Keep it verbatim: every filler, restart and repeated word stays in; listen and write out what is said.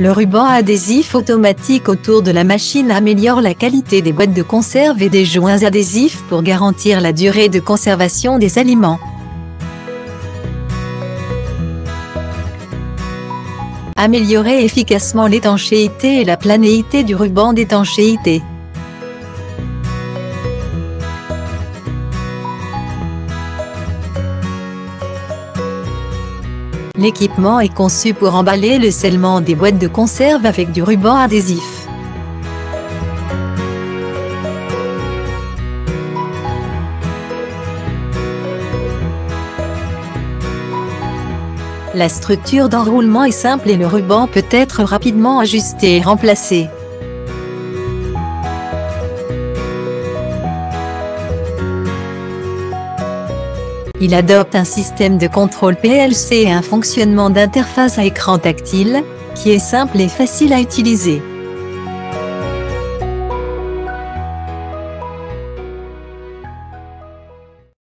Le ruban adhésif automatique autour de la machine améliore la qualité des boîtes de conserve et des joints adhésifs pour garantir la durée de conservation des aliments. Améliorer efficacement l'étanchéité et la planéité du ruban d'étanchéité. L'équipement est conçu pour emballer le scellement des boîtes de conserve avec du ruban adhésif. La structure d'enroulement est simple et le ruban peut être rapidement ajusté et remplacé. Il adopte un système de contrôle P L C et un fonctionnement d'interface à écran tactile, qui est simple et facile à utiliser.